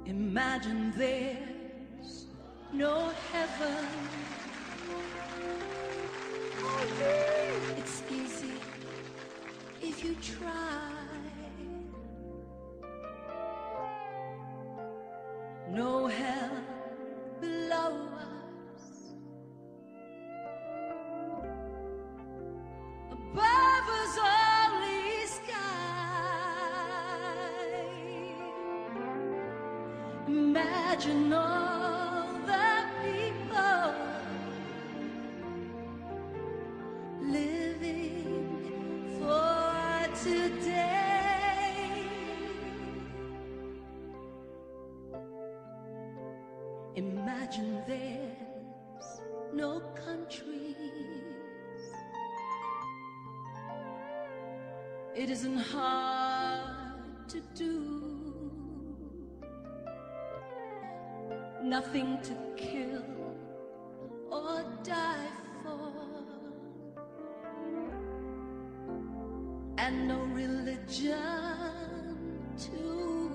Imagine there's no heaven. It's easy if you try. No hell below us. Above us only sky. Imagine all the people living for today. Imagine there's no countries. It isn't hard to do. Nothing to kill or die for, and no religion too.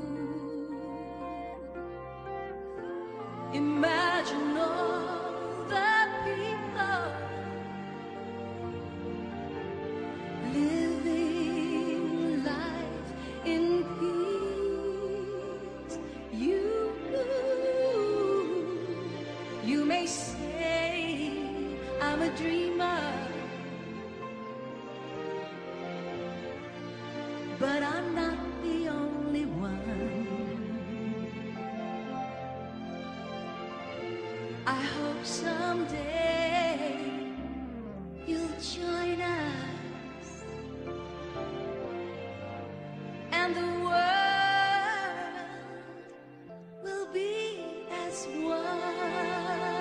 Imagine all the people living life in peace. You may say I'm a dreamer, but I'm not the only one. I hope someday you'll join us, and the world will be as one.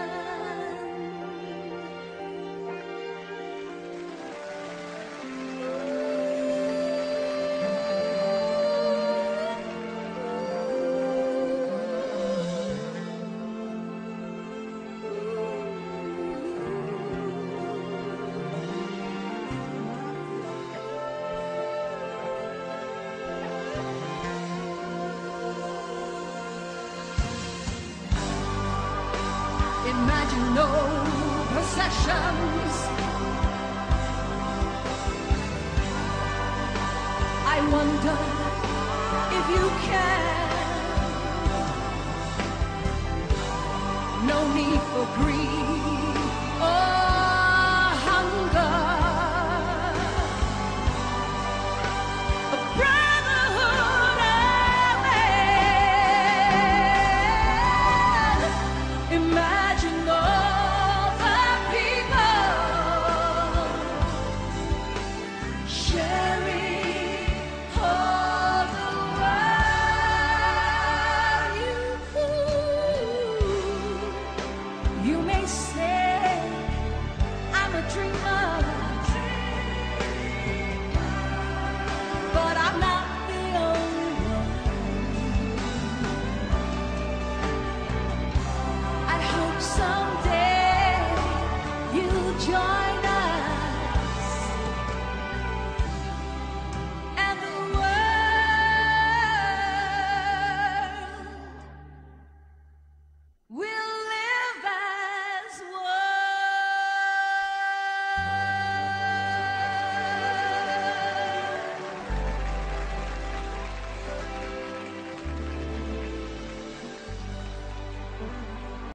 Imagine no possessions. I wonder if you can. No need for greed.